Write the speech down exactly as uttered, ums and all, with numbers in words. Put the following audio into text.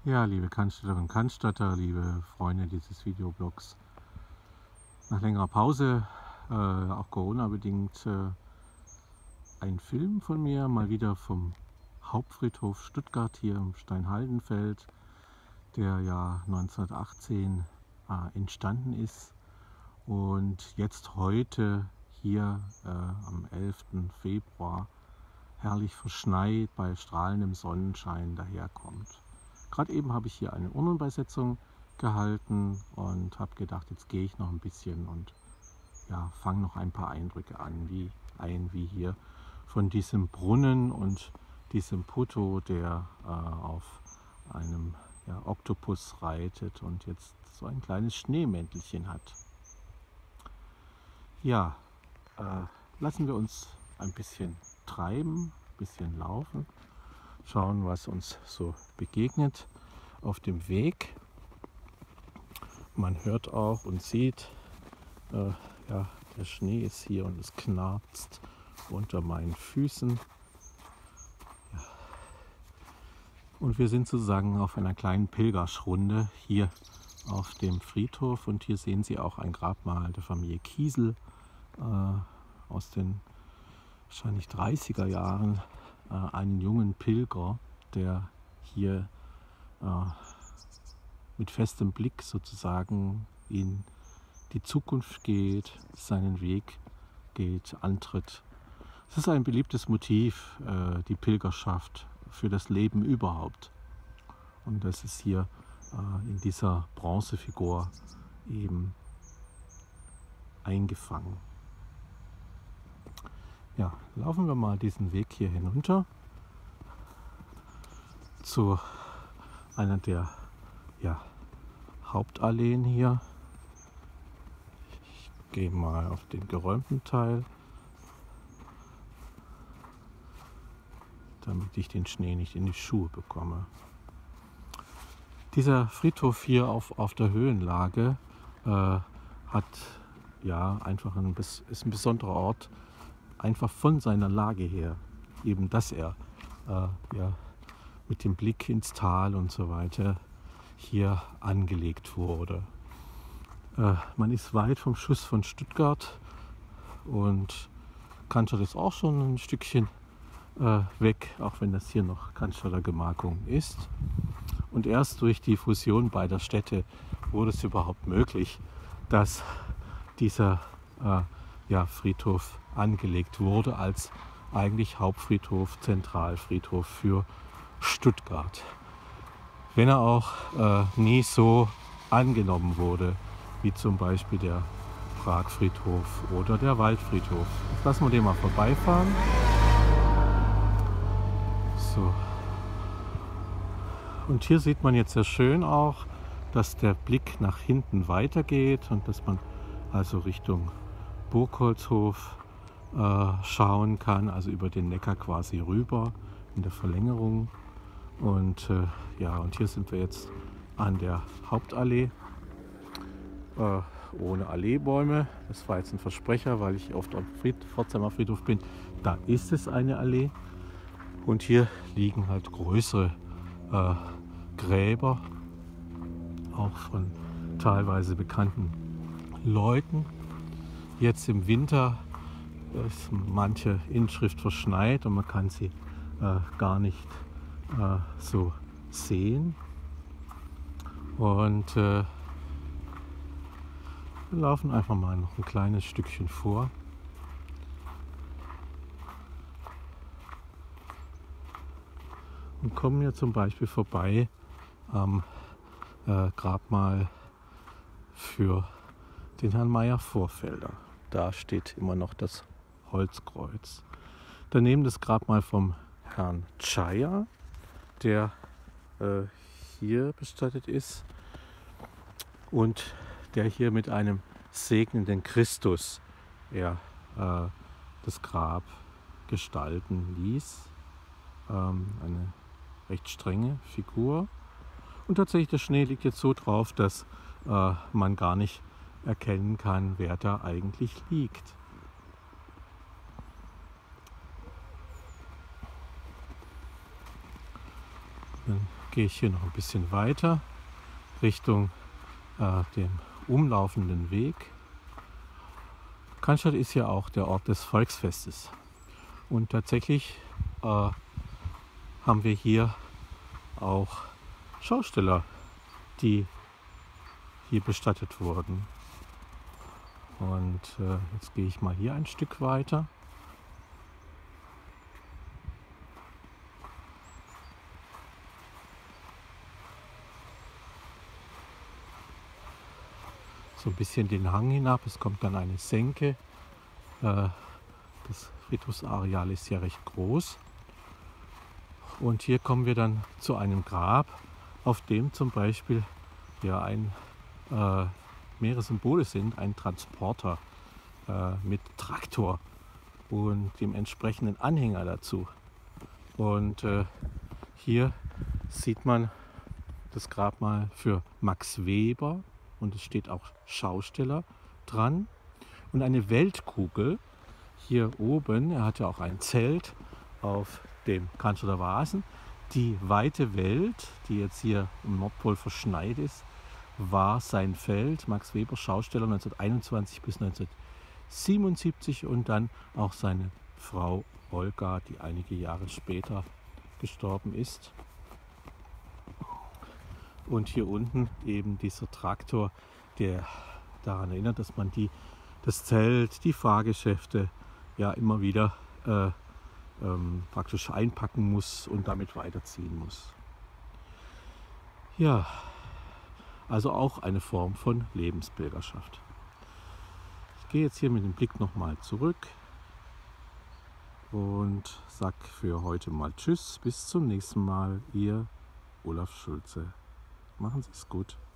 Ja, liebe Cannstatterinnen und Cannstatter, liebe Freunde dieses Videoblogs. Nach längerer Pause, äh, auch Corona-bedingt, äh, ein Film von mir, mal wieder vom Hauptfriedhof Stuttgart hier im Steinhaldenfeld, der ja neunzehnhundertachtzehn äh, entstanden ist und jetzt heute hier äh, am elften Februar herrlich verschneit bei strahlendem Sonnenschein daherkommt. Gerade eben habe ich hier eine Urnenbeisetzung gehalten und habe gedacht, jetzt gehe ich noch ein bisschen und ja, fange noch ein paar Eindrücke an, wie ein wie hier von diesem Brunnen und diesem Putto, der äh, auf einem ja, Oktopus reitet und jetzt so ein kleines Schneemäntelchen hat. Ja, äh, lassen wir uns ein bisschen treiben, ein bisschen laufen, schauen, was uns so begegnet auf dem Weg. Man hört auch und sieht, äh, ja, der Schnee ist hier und es knarzt unter meinen Füßen. Ja. Und wir sind sozusagen auf einer kleinen Pilgerschrunde hier auf dem Friedhof. Und hier sehen Sie auch ein Grabmal der Familie Kiesel äh, aus den wahrscheinlich dreißiger Jahren. Äh, einen jungen Pilger, der hier äh, mit festem Blick sozusagen in die Zukunft geht, seinen Weg geht, antritt. Es ist ein beliebtes Motiv, äh, die Pilgerschaft für das Leben überhaupt. Und das ist hier äh, in dieser Bronzefigur eben eingefangen. Ja, laufen wir mal diesen Weg hier hinunter zu einer der ja, Hauptalleen hier. Ich gehe mal auf den geräumten Teil, damit ich den Schnee nicht in die Schuhe bekomme. Dieser Friedhof hier auf, auf der Höhenlage äh, hat ja einfach ein, ist ein besonderer Ort, einfach von seiner Lage her, eben dass er äh, ja, mit dem Blick ins Tal und so weiter hier angelegt wurde. Äh, man ist weit vom Schuss von Stuttgart und Cannstatt ist auch schon ein Stückchen äh, weg, auch wenn das hier noch Cannstatter Gemarkung ist. Und erst durch die Fusion beider Städte wurde es überhaupt möglich, dass dieser äh, ja, Friedhof angelegt wurde als eigentlich Hauptfriedhof, Zentralfriedhof für Stuttgart. Wenn er auch äh, nie so angenommen wurde, wie zum Beispiel der Pragfriedhof oder der Waldfriedhof. Jetzt lassen wir den mal vorbeifahren. So. Und hier sieht man jetzt sehr schön auch, dass der Blick nach hinten weitergeht und dass man also Richtung Burgholzhof äh, schauen kann, also über den Neckar quasi rüber in der Verlängerung. Und äh, ja, und hier sind wir jetzt an der Hauptallee, äh, ohne Alleebäume. Das war jetzt ein Versprecher, weil ich auf dem Fried, Pforzheimer Friedhof bin. Da ist es eine Allee. Und hier liegen halt größere äh, Gräber, auch von teilweise bekannten Leuten. Jetzt im Winter ist manche Inschrift verschneit und man kann sie äh, gar nicht äh, so sehen. Und äh, wir laufen einfach mal noch ein kleines Stückchen vor. Und kommen hier zum Beispiel vorbei am äh, Grabmal für den Herrn Meyer-Vorfelder. Da steht immer noch das Holzkreuz. Daneben das Grabmal vom Herrn Tschaja, der äh, hier bestattet ist und der hier mit einem segnenden Christus ja, äh, das Grab gestalten ließ. Ähm, eine recht strenge Figur. Und tatsächlich, der Schnee liegt jetzt so drauf, dass äh, man gar nicht erkennen kann, wer da eigentlich liegt. Dann gehe ich hier noch ein bisschen weiter Richtung äh, dem umlaufenden Weg. Cannstatt ist ja auch der Ort des Volksfestes. Und tatsächlich äh, haben wir hier auch Schausteller, die hier bestattet wurden. Und äh, jetzt gehe ich mal hier ein Stück weiter. So ein bisschen den Hang hinab. Es kommt dann eine Senke. Äh, das Friedhofsareal ist ja recht groß. Und hier kommen wir dann zu einem Grab, auf dem zum Beispiel ja ein, äh, mehrere Symbole sind. Ein Transporter äh, mit Traktor und dem entsprechenden Anhänger dazu. Und äh, hier sieht man das Grabmal für Max Weber und es steht auch Schausteller dran. Und eine Weltkugel hier oben, er hatte auch ein Zelt auf dem Cannstatter Wasen. Die weite Welt, die jetzt hier im Nordpol verschneit ist, war sein Feld. Max Weber, Schausteller neunzehnhunderteinundzwanzig bis neunzehnhundertsiebenundsiebzig und dann auch seine Frau Olga, die einige Jahre später gestorben ist. Und hier unten eben dieser Traktor, der daran erinnert, dass man die, das Zelt, die Fahrgeschäfte ja immer wieder äh, ähm, praktisch einpacken muss und damit weiterziehen muss. Ja, also auch eine Form von Lebenspilgerschaft. Ich gehe jetzt hier mit dem Blick nochmal zurück und sag für heute mal Tschüss, bis zum nächsten Mal, Ihr Olaf Schulze. Machen Sie es gut.